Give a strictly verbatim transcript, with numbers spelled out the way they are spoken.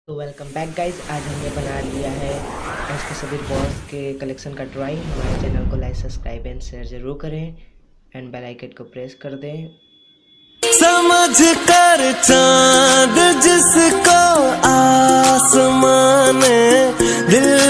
तो welcome back guys. आज हमने बना लिया है एस के सबीर बॉस के कलेक्शन का ड्राइंग। हमारे चैनल को लाइक सब्सक्राइब एंड शेयर जरूर करें एंड बेल आइकन को प्रेस कर दें। समझ कर चांद जिसको आसमान दिल